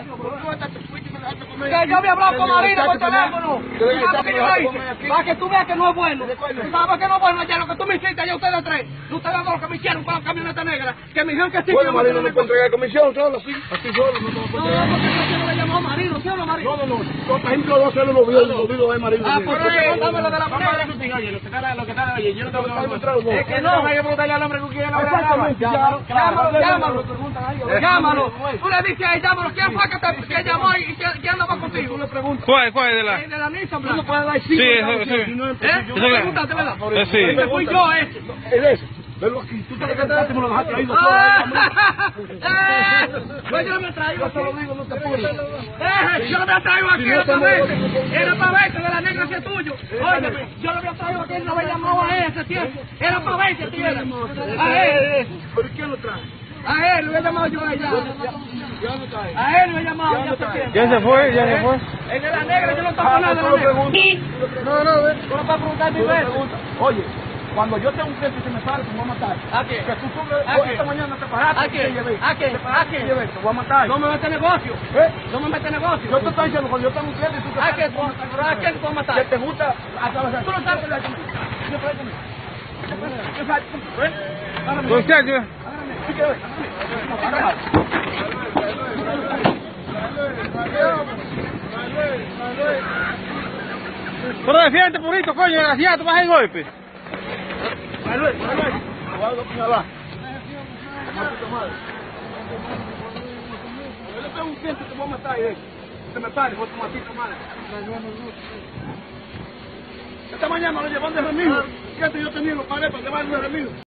Que yo había hablado con Marina por teléfono. Para que tú veas que no es bueno. Tú sabes que no es bueno ya lo que tú me hiciste allá ustedes tres. Ustedes dos que me hicieron con la camioneta negra. Que me dijeron que sí. Bueno, Marino no puede entregar comisión solo, así solo. No, porque yo no le llamó a Marino, ¿sí o no, Marino? No. Yo, por ejemplo, no sé los videos de Marino. Ah, pues dame lo de la moneda. Oye, lo que está oye, yo no tengo que demostrar. Es que no. hay que preguntarle al hombre que quiere la Exactamente. Llámalo. Tú le dices a él, llámalo. ¿Quién fue que llamó y que andaba contigo? Le pregunto. ¿Cuál de la? De la Nissan Tú no Blanca. puedes dar Sí, eso. ¿Eh? Pregúntate, ¿verdad? Sí. Que fui yo ese. Él es. Velo aquí. Tú te cantaste, me lo dejaste ahí. Pues yo me traigo. Yo te lo digo, no te apures. Yo lo había traído aquí, era para verte. Era para verte, de la negra que es tuyo. Óyeme, yo lo había traído aquí, no había llamado a ese tiempo. Era para verte, tío. A él. ¿Pero quién lo trae? A él lo he llamado yo allá. A él lo he llamado ya hace tiempo. ¿Ya se fue? El de la negra, yo no toco nada de la negra. No, Tú no vas a preguntar mi vez. Oye, cuando yo tengo un cliente que me sale, te voy a matar. ¿A qué? Que tú ¿A qué? esta mañana te paraste. ¿A qué? te llevé. ¿A qué? Te paraste, te llevé, te voy a matar. No me mete negocio. No me mete negocio. Yo te estoy diciendo, cuando yo tengo un cliente y tú te ¿A paras, qué? te voy a matar. ¿A quién te voy a matar? Que te gusta atravesar. Tú no sabes de aquí. ¿Qué fue conmigo? ¿Qué fue? Muchacho. Sí que ve. Pero defiende, purito, coño, desgraciado, tú vas a ir golpe. Manuel. Te voy a dar puñalada. Yo tengo un cliente que te voy a matar y te me pares, vos tomatito madre. Esta mañana me lo llevan de Remiro. Fíjate, yo tenía los pares para llevarlo de Remiro.